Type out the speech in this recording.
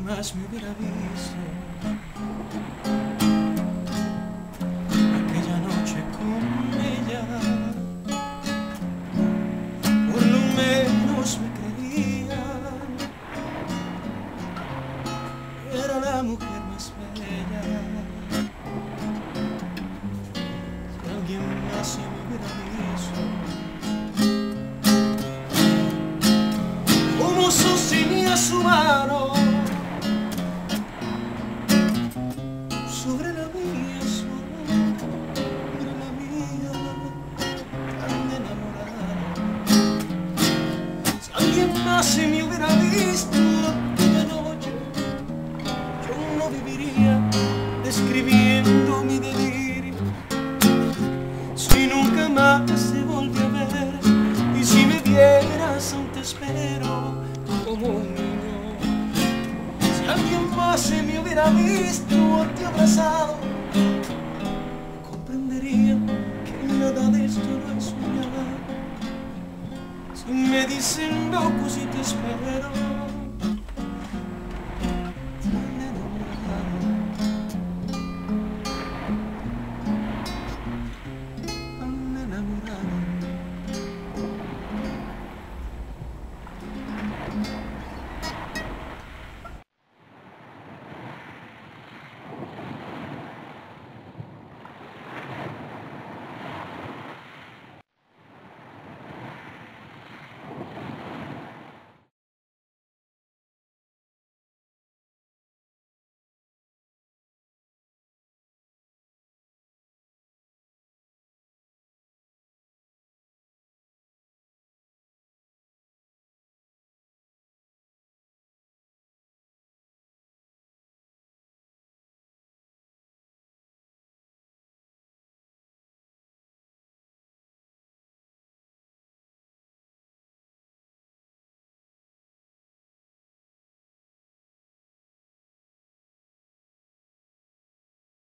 más me hubiera visto aquella noche con ella, por lo menos me creía que era la mujer más bella. Si alguien más se me hubiera visto como sostenía su mano sobre la mía, sobre la mía, tan enamorado. Si alguien más se me hubiera visto aquella noche, yo no viviría describiendo mi delirio. Si nunca más te volví a ver, y si me vieras aún te espero como un niño. Si alguien más se me hubiera visto a ti abrazado, comprendería que nada de esto no es soñar. Si me dicen loco, si te espero,